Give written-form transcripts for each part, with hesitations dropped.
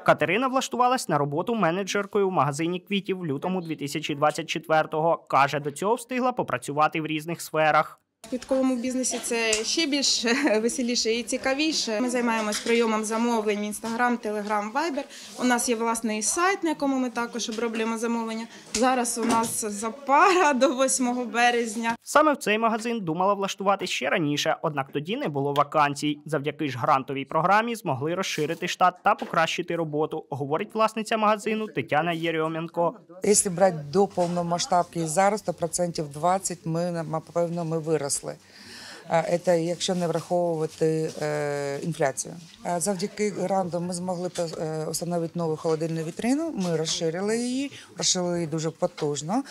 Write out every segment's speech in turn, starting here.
Катерина влаштувалась на роботу менеджеркою в магазині квітів в лютому 2024-го. Каже, до цього встигла попрацювати в різних сферах. В квітковому бізнесі це ще більш веселіше і цікавіше. Ми займаємось прийомом замовлень в Instagram, Telegram, Viber. У нас є власний сайт, на якому ми також оброблюємо замовлення. Зараз у нас запара до 8 березня. Саме в цей магазин думала влаштувати ще раніше, однак тоді не було вакансій. Завдяки ж грантовій програмі змогли розширити штат та покращити роботу, говорить власниця магазину Тетяна Єрьоменко. Якщо брати до повномасштабки і зараз, то 20% ми виросли. Це якщо не враховувати інфляцію. Завдяки гранту ми змогли встановити нову холодильну вітрину, ми розширили її дуже потужно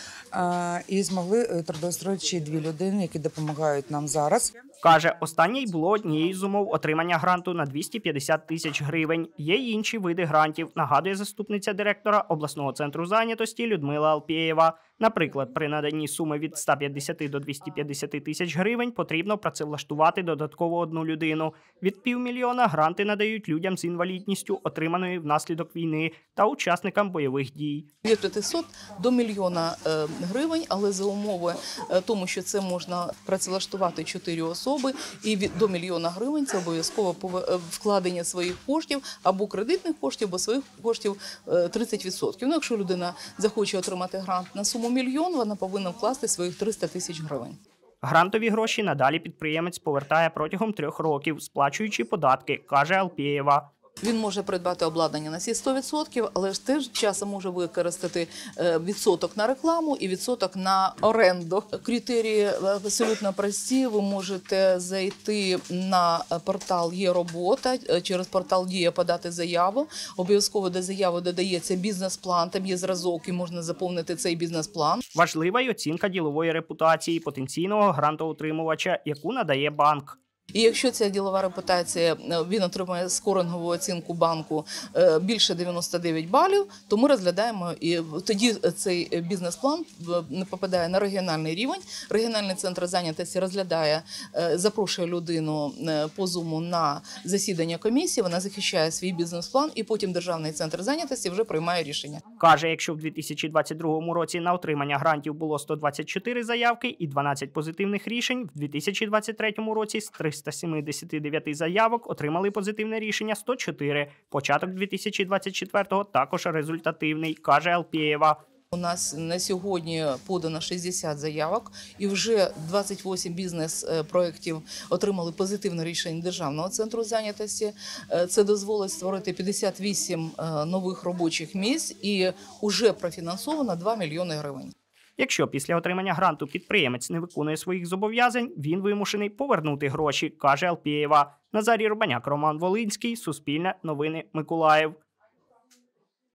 і змогли трудоустроїти ще 2 людини, які допомагають нам зараз. Каже, останнє й було однією з умов отримання гранту на 250 тисяч гривень. Є й інші види грантів, нагадує заступниця директора обласного центру зайнятості Людмила Алпєєва. Наприклад, при наданні суми від 150 до 250 тисяч гривень потрібно працевлаштувати додатково 1 людину. Від 500 000 гранти надають людям з інвалідністю, отриманою внаслідок війни, та учасникам бойових дій. Від 500 до 1 мільйона гривень, але за умови тому, що це можна працевлаштувати 4 особи, і до 1 мільйона гривень це обов'язково вкладення своїх коштів або кредитних коштів, або своїх коштів 30%. Ну, якщо людина захоче отримати грант на суму 1 мільйон, вона повинна вкласти своїх 300 тисяч гривень. Грантові гроші надалі підприємець повертає протягом 3 років, сплачуючи податки, каже Алпєєва. Він може придбати обладнання на всі 100%, але ж теж часом може використати відсоток на рекламу і відсоток на оренду. Критерії абсолютно прості. Ви можете зайти на портал «Є робота», через портал «Дія» подати заяву. Обов'язково до заяви додається бізнес-план, там є зразок і можна заповнити цей бізнес-план. Важлива й оцінка ділової репутації потенційного грантоотримувача, яку надає банк. І якщо ця ділова репутація, він отримує скорингову оцінку банку більше 99 балів, то ми розглядаємо, і тоді цей бізнес-план попадає на регіональний рівень. Регіональний центр зайнятості розглядає, запрошує людину по Зуму на засідання комісії, вона захищає свій бізнес-план, і потім Державний центр зайнятості вже приймає рішення. Каже, якщо в 2022 році на отримання грантів було 124 заявки і 12 позитивних рішень, в 2023 році з 379 заявок отримали позитивне рішення 104. Початок 2024-го також результативний, каже Алпєєва. У нас на сьогодні подано 60 заявок і вже 28 бізнес-проєктів отримали позитивне рішення Державного центру зайнятості. Це дозволить створити 58 нових робочих місць і вже профінансовано 2 мільйони гривень. Якщо після отримання гранту підприємець не виконує своїх зобов'язань, він вимушений повернути гроші, каже Алпєєва. Назарій Рубаняк, Роман Волинський, Суспільне, Новини, Миколаїв.